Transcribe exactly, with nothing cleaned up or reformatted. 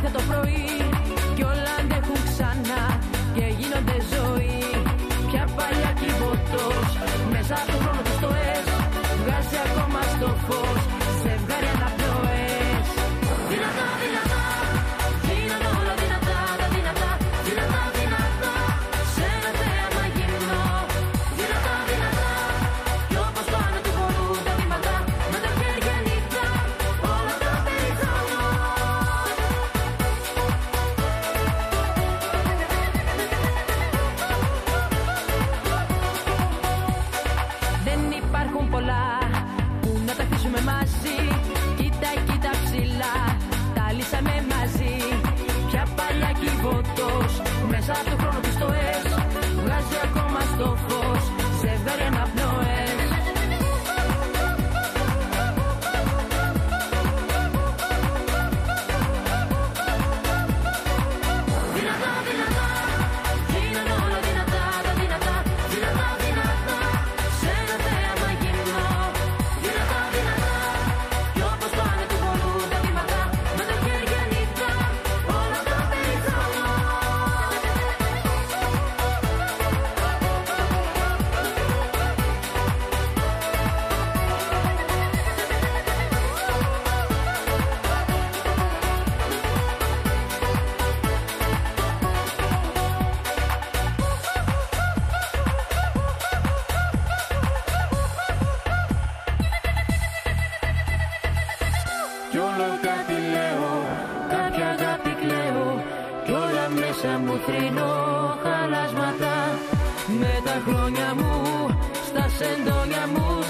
ξυπνιέται το πρωί κι όλα αντέχουν ξανά και γίνονται ζωή. Πια παλιά κυβωτός μέσα από το χρόνο του στο ες βγάζει ακόμα στο φως ζευγάρι αναπνοές. Δυνατά, δυνατά, γίνανε όλα δυνατά, τα δυνατά, δυνατά, δυνατά, σε ένα θέαμα γυμνό. Δυνατά, δυνατά, κι όπως πάνω του χορού τα βήματα με τα χέρια νύχτα όλα τα περιθώνω. Δεν υπάρχουν πολλά που να τα χτίσουμε μαζί. Κοίτα, κοίτα ψηλά, τα λύσαμε μαζί. Πια παλιά κυβωτός μέσα από το χρόνο του στο ες βγάζει ακόμα στο φως ζευγάρι αναπνοές. Δυνατά, δυνατά, γίνανε όλα δυνατά, τα δυνατά, δυνατά, δυνατά, σε ένα θέαμα γυμνό. Δυνατά, δυνατά, κι όπως πάνε του χορού τα βήματα με τα χέρια νύχτα όλα τα περιθώνω. Κι όλο κάτι λέω, κάποια αγάπη κλαίω κι όλα μέσα μου θρηνώ χαλάσματα. Με τα χρόνια μου, στα σεντόνια μου